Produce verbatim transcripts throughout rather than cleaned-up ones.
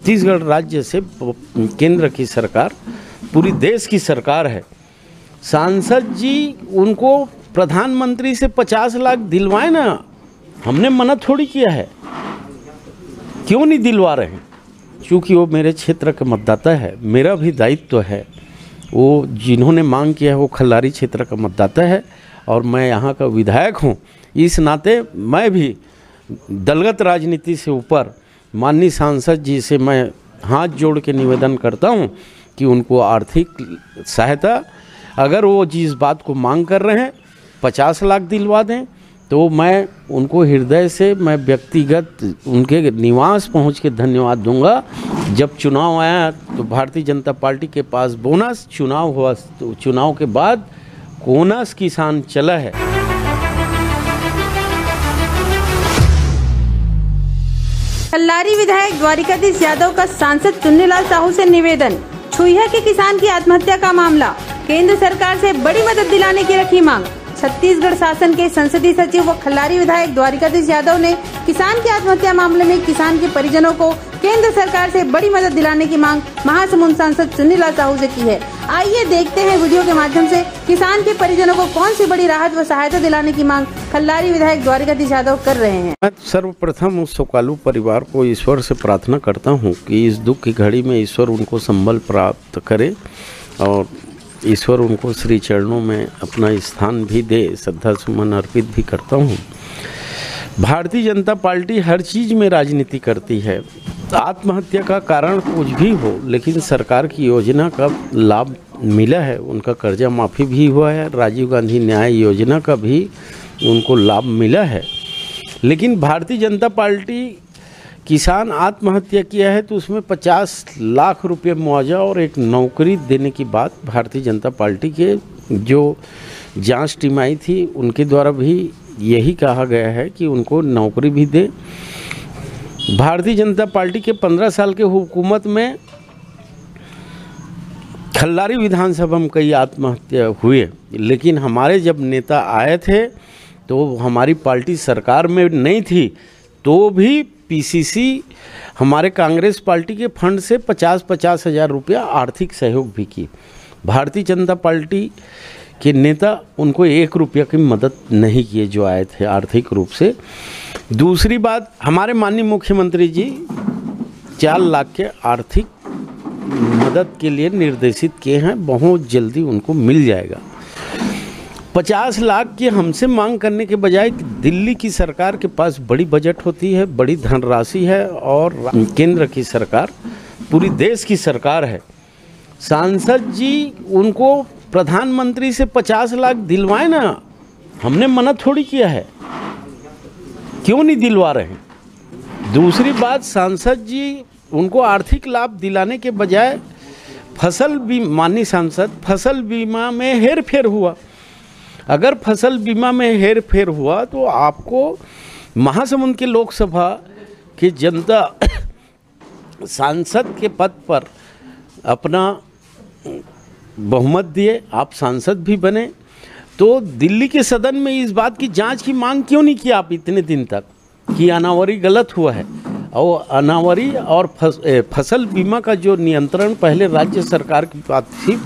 छत्तीसगढ़ राज्य से केंद्र की सरकार, पूरी देश की सरकार है। सांसद जी उनको प्रधानमंत्री से पचास लाख दिलवाए ना, हमने मना थोड़ी किया है। क्यों नहीं दिलवा रहे हैं? क्योंकि वो मेरे क्षेत्र के मतदाता है, मेरा भी दायित्व तो है। वो जिन्होंने मांग किया है वो खल्लारी क्षेत्र का मतदाता है और मैं यहाँ का विधायक हूँ। इस नाते मैं भी दलगत राजनीति से ऊपर माननीय सांसद जी से मैं हाथ जोड़ के निवेदन करता हूँ कि उनको आर्थिक सहायता, अगर वो जिस बात को मांग कर रहे हैं पचास लाख दिलवा दें, तो मैं उनको हृदय से मैं व्यक्तिगत उनके निवास पहुंच के धन्यवाद दूंगा। जब चुनाव आया तो भारतीय जनता पार्टी के पास बोनस, चुनाव हुआ तो चुनाव के बाद कोनस किसान चला है। खल्लारी विधायक द्वारिकाधीश यादव का सांसद चुन्नीलाल साहू से निवेदन। छुईहा के किसान की आत्महत्या का मामला, केंद्र सरकार से बड़ी मदद दिलाने की रखी मांग। छत्तीसगढ़ शासन के संसदीय सचिव व खल्लारी विधायक द्वारिकाधीश यादव ने किसान की आत्महत्या मामले में किसान के परिजनों को केंद्र सरकार से बड़ी मदद दिलाने की मांग महासमुंद सांसद चुन्नीलाल साहू से की है। आइए देखते हैं वीडियो के माध्यम से किसान के परिजनों को कौन सी बड़ी राहत व सहायता दिलाने की मांग खल्लारी विधायक द्वारिकाधीश यादव कर रहे हैं। मैं सर्वप्रथम उस शोकालू परिवार को ईश्वर से प्रार्थना करता हूँ कि इस दुख की घड़ी में ईश्वर उनको संबल प्राप्त करे और ईश्वर उनको श्री चरणों में अपना स्थान भी दे। श्रद्धा सुमन अर्पित भी करता हूँ। भारतीय जनता पार्टी हर चीज़ में राजनीति करती है। आत्महत्या का कारण कुछ भी हो, लेकिन सरकार की योजना का लाभ मिला है, उनका कर्जा माफ़ी भी हुआ है, राजीव गांधी न्याय योजना का भी उनको लाभ मिला है। लेकिन भारतीय जनता पार्टी किसान आत्महत्या किया है तो उसमें पचास लाख रुपए मुआवजा और एक नौकरी देने की बात भारतीय जनता पार्टी के जो जांच टीम आई थी उनके द्वारा भी यही कहा गया है कि उनको नौकरी भी दे। भारतीय जनता पार्टी के पंद्रह साल के हुकूमत में खल्लारी विधानसभा में कई आत्महत्या हुए, लेकिन हमारे जब नेता आए थे तो हमारी पार्टी सरकार में नहीं थी, तो भी पीसीसी हमारे कांग्रेस पार्टी के फंड से पचास पचास हज़ार रुपया आर्थिक सहयोग भी की। भारतीय जनता पार्टी के नेता उनको एक रुपया की मदद नहीं किए जो आए थे आर्थिक रूप से। दूसरी बात, हमारे माननीय मुख्यमंत्री जी चार लाख के आर्थिक मदद के लिए निर्देशित किए हैं, बहुत जल्दी उनको मिल जाएगा। पचास लाख की हमसे मांग करने के बजाय दिल्ली की सरकार के पास बड़ी बजट होती है, बड़ी धनराशि है और केंद्र की सरकार पूरी देश की सरकार है। सांसद जी उनको प्रधानमंत्री से पचास लाख दिलवाए ना, हमने मना थोड़ी किया है। क्यों नहीं दिलवा रहे हैं? दूसरी बात, सांसद जी उनको आर्थिक लाभ दिलाने के बजाय फसल बीमा, माननीय सांसद फसल बीमा में हेर फेर हुआ। अगर फसल बीमा में हेर फेर हुआ तो आपको महासमुंद के लोकसभा की जनता सांसद के पद पर अपना बहुमत दिए, आप सांसद भी बने, तो दिल्ली के सदन में इस बात की जांच की मांग क्यों नहीं की आप इतने दिन तक कि अनावरी गलत हुआ है? और अनावरी और फस, फसल बीमा का जो नियंत्रण पहले राज्य सरकार की बात थी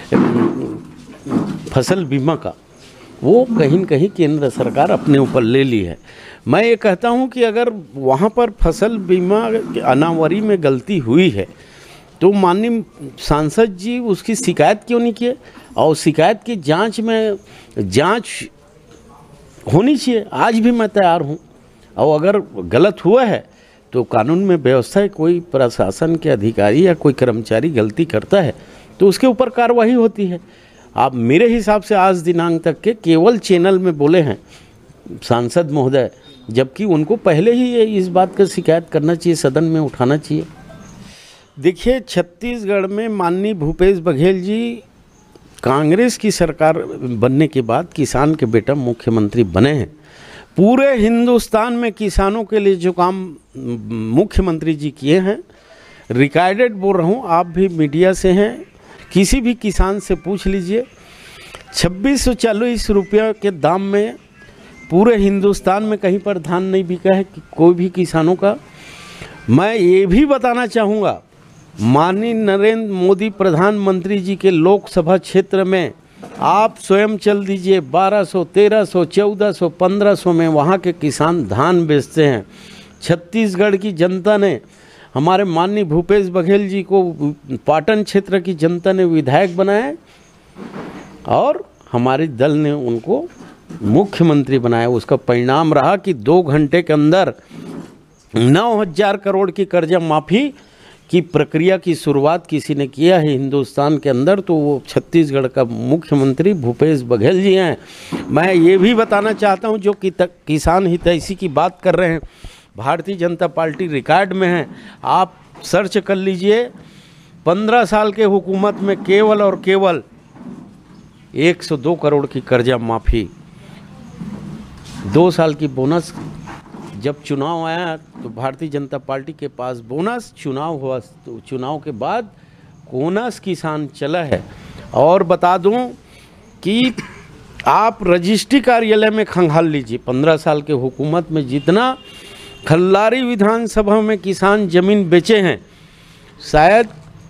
फसल बीमा का, वो कहीं न कहीं केंद्र सरकार अपने ऊपर ले ली है। मैं ये कहता हूँ कि अगर वहाँ पर फसल बीमा अनावरी में गलती हुई है तो माननीय सांसद जी उसकी शिकायत क्यों नहीं किए? और शिकायत की जांच में जांच होनी चाहिए। आज भी मैं तैयार हूँ, और अगर गलत हुआ है तो कानून में व्यवस्था है, कोई प्रशासन के अधिकारी या कोई कर्मचारी गलती करता है तो उसके ऊपर कार्रवाई होती है। आप मेरे हिसाब से आज दिनांक तक के केवल चैनल में बोले हैं सांसद महोदय, जबकि उनको पहले ही ये इस बात का शिकायत करना चाहिए, सदन में उठाना चाहिए। देखिए, छत्तीसगढ़ में माननीय भूपेश बघेल जी कांग्रेस की सरकार बनने के बाद किसान के बेटा मुख्यमंत्री बने हैं। पूरे हिंदुस्तान में किसानों के लिए जो काम मुख्यमंत्री जी किए हैं, रिकॉर्डेड बोल रहा हूँ, आप भी मीडिया से हैं, किसी भी किसान से पूछ लीजिए, छब्बीस सौ चालीस रुपया के दाम में पूरे हिंदुस्तान में कहीं पर धान नहीं बिका है कि कोई भी किसानों का। मैं ये भी बताना चाहूँगा, माननीय नरेंद्र मोदी प्रधानमंत्री जी के लोकसभा क्षेत्र में आप स्वयं चल दीजिए, बारह सौ, तेरह सौ, चौदह सौ, पंद्रह सौ में वहाँ के किसान धान बेचते हैं। छत्तीसगढ़ की जनता ने हमारे माननीय भूपेश बघेल जी को, पाटन क्षेत्र की जनता ने विधायक बनाया और हमारे दल ने उनको मुख्यमंत्री बनाया। उसका परिणाम रहा कि दो घंटे के अंदर नौ हज़ार करोड़ की कर्जा माफ़ी की प्रक्रिया की शुरुआत किसी ने किया है हिंदुस्तान के अंदर, तो वो छत्तीसगढ़ का मुख्यमंत्री भूपेश बघेल जी हैं। मैं ये भी बताना चाहता हूँ, जो कि किसान हितैषी की बात कर रहे हैं, भारतीय जनता पार्टी रिकॉर्ड में है, आप सर्च कर लीजिए। पंद्रह साल के हुकूमत में केवल और केवल एक सौ दो करोड़ की कर्जा माफ़ी, दो साल की बोनस। जब चुनाव आया तो भारतीय जनता पार्टी के पास बोनस, चुनाव हुआ तो चुनाव के बाद बोनस किसान चला है। और बता दूं कि आप रजिस्ट्री कार्यालय में खंगाल लीजिए, पंद्रह साल के हुकूमत में जितना खल्लारी विधानसभा में किसान ज़मीन बेचे हैं, शायद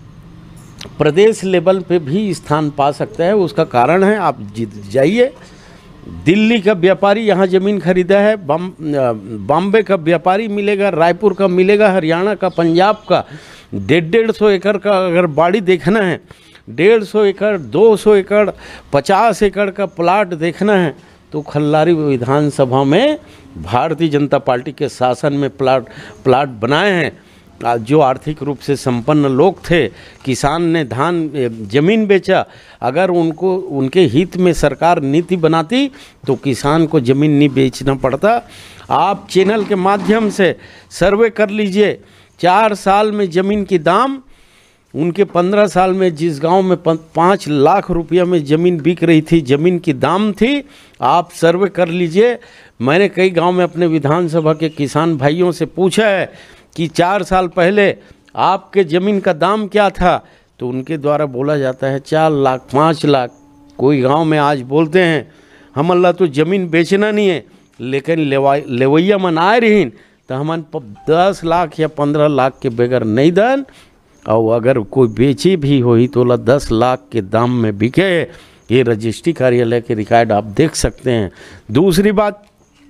प्रदेश लेवल पे भी स्थान पा सकता है। उसका कारण है, आप जीत जाइए, दिल्ली का व्यापारी यहाँ ज़मीन खरीदा है, बॉम्बे का व्यापारी मिलेगा, रायपुर का मिलेगा, हरियाणा का, पंजाब का। डेढ़ डेढ़ सौ एकड़ का अगर बाड़ी देखना है, डेढ़ सौ एकड़, दो सौ एकड़, पचास एकड़ का प्लाट देखना है, तो खल्लारी विधानसभा में भारतीय जनता पार्टी के शासन में प्लाट प्लाट बनाए हैं। जो आर्थिक रूप से संपन्न लोग थे, किसान ने धान जमीन बेचा, अगर उनको उनके हित में सरकार नीति बनाती तो किसान को ज़मीन नहीं बेचना पड़ता। आप चैनल के माध्यम से सर्वे कर लीजिए, चार साल में ज़मीन की दाम, उनके पंद्रह साल में जिस गांव में पाँच लाख रुपया में ज़मीन बिक रही थी, ज़मीन की दाम थी, आप सर्वे कर लीजिए। मैंने कई गांव में अपने विधानसभा के किसान भाइयों से पूछा है कि चार साल पहले आपके ज़मीन का दाम क्या था, तो उनके द्वारा बोला जाता है चार लाख, पाँच लाख। कोई गांव में आज बोलते हैं हम अल्लाह तो ज़मीन बेचना नहीं है, लेकिन लेवा लेवैया मन आए रहीन तो हमन दस लाख या पंद्रह लाख के बगैर नहीं दन, और अगर कोई बेची भी होई तो ला दस लाख के दाम में बिके। ये रजिस्ट्री कार्यालय के रिकॉर्ड आप देख सकते हैं। दूसरी बात,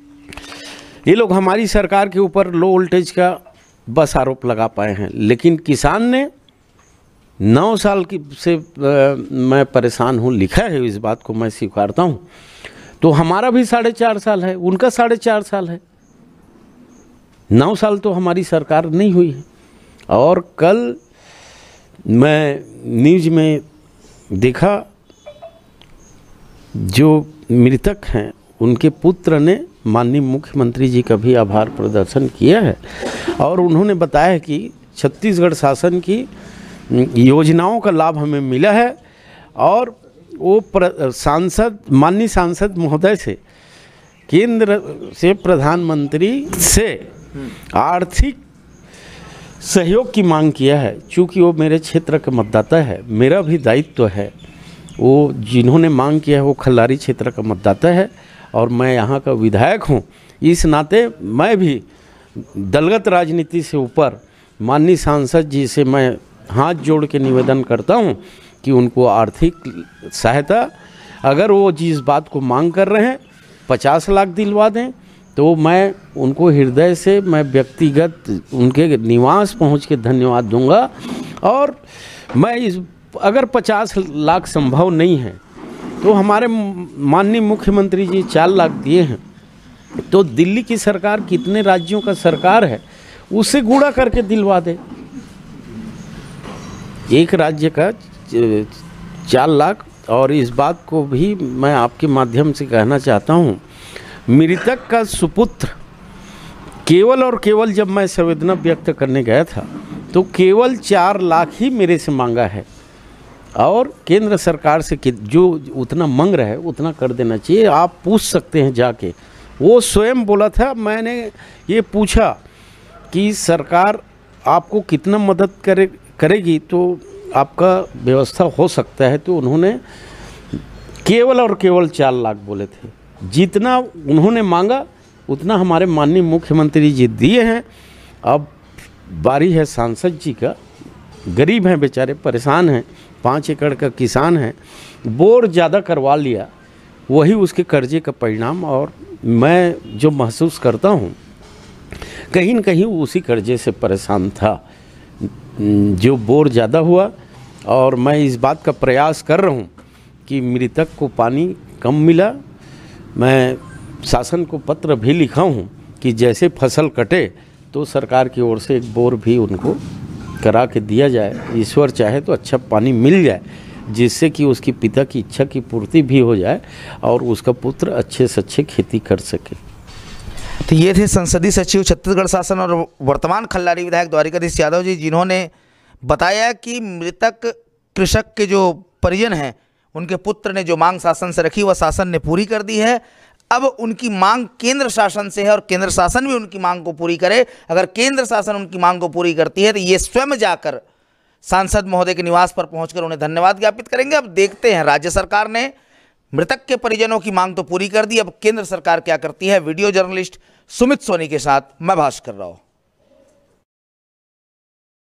ये लोग हमारी सरकार के ऊपर लो वोल्टेज का बस आरोप लगा पाए हैं, लेकिन किसान ने नौ साल की से आ, मैं परेशान हूँ, लिखा है, इस बात को मैं स्वीकारता हूँ। तो हमारा भी साढ़े चार साल है, उनका साढ़े चार साल है, नौ साल तो हमारी सरकार नहीं हुई है। और कल मैं न्यूज़ में देखा, जो मृतक हैं उनके पुत्र ने माननीय मुख्यमंत्री जी का भी आभार प्रदर्शन किया है, और उन्होंने बताया कि छत्तीसगढ़ शासन की योजनाओं का लाभ हमें मिला है। और वो सांसद, माननीय सांसद महोदय से, केंद्र से प्रधानमंत्री से आर्थिक सहयोग की मांग किया है। चूँकि वो मेरे क्षेत्र का मतदाता है, मेरा भी दायित्व है, वो जिन्होंने मांग किया है वो खल्लारी क्षेत्र का मतदाता है और मैं यहाँ का विधायक हूँ। इस नाते मैं भी दलगत राजनीति से ऊपर माननीय सांसद जी से मैं हाथ जोड़ के निवेदन करता हूँ कि उनको आर्थिक सहायता, अगर वो जिस बात को मांग कर रहे हैं पचास लाख दिलवा दें, तो मैं उनको हृदय से, मैं व्यक्तिगत उनके निवास पहुंच के धन्यवाद दूंगा। और मैं इस, अगर पचास लाख संभव नहीं है तो हमारे माननीय मुख्यमंत्री जी चार लाख दिए हैं, तो दिल्ली की सरकार कितने राज्यों का सरकार है, उससे गुणा करके दिलवा दे। एक राज्य का चार लाख। और इस बात को भी मैं आपके माध्यम से कहना चाहता हूँ, मृतक का सुपुत्र केवल और केवल, जब मैं संवेदना व्यक्त करने गया था तो केवल चार लाख ही मेरे से मांगा है, और केंद्र सरकार से कि जो उतना मांग रहा है उतना कर देना चाहिए। आप पूछ सकते हैं जाके, वो स्वयं बोला था। मैंने ये पूछा कि सरकार आपको कितना मदद करे करेगी तो आपका व्यवस्था हो सकता है, तो उन्होंने केवल और केवल चार लाख बोले थे। जितना उन्होंने मांगा उतना हमारे माननीय मुख्यमंत्री जी दिए हैं। अब बारी है सांसद जी का। गरीब हैं बेचारे, परेशान हैं, पाँच एकड़ का किसान है, बोर ज़्यादा करवा लिया, वही उसके कर्जे का परिणाम। और मैं जो महसूस करता हूँ कहीं न कहीं उसी कर्जे से परेशान था, जो बोर ज़्यादा हुआ। और मैं इस बात का प्रयास कर रहा हूँ कि मृतक को पानी कम मिला। मैं शासन को पत्र भी लिखा हूँ कि जैसे फसल कटे तो सरकार की ओर से एक बोर भी उनको करा के दिया जाए। ईश्वर चाहे तो अच्छा पानी मिल जाए, जिससे कि उसकी पिता की इच्छा की पूर्ति भी हो जाए और उसका पुत्र अच्छे से अच्छे खेती कर सके। तो ये थे संसदीय सचिव छत्तीसगढ़ शासन और वर्तमान खल्लारी विधायक द्वारिकाधीश यादव जी, जिन्होंने बताया कि मृतक कृषक के जो परिजन हैं उनके पुत्र ने जो मांग शासन से रखी वह शासन ने पूरी कर दी है। अब उनकी मांग केंद्र शासन से है और केंद्र शासन भी उनकी मांग को पूरी करे। अगर केंद्र शासन उनकी मांग को पूरी करती है तो ये स्वयं जाकर सांसद महोदय के निवास पर पहुंचकर उन्हें धन्यवाद ज्ञापित करेंगे। अब देखते हैं, राज्य सरकार ने मृतक के परिजनों की मांग तो पूरी कर दी, अब केंद्र सरकार क्या करती है। वीडियो जर्नलिस्ट सुमित सोनी के साथ मैं भास्कर राव।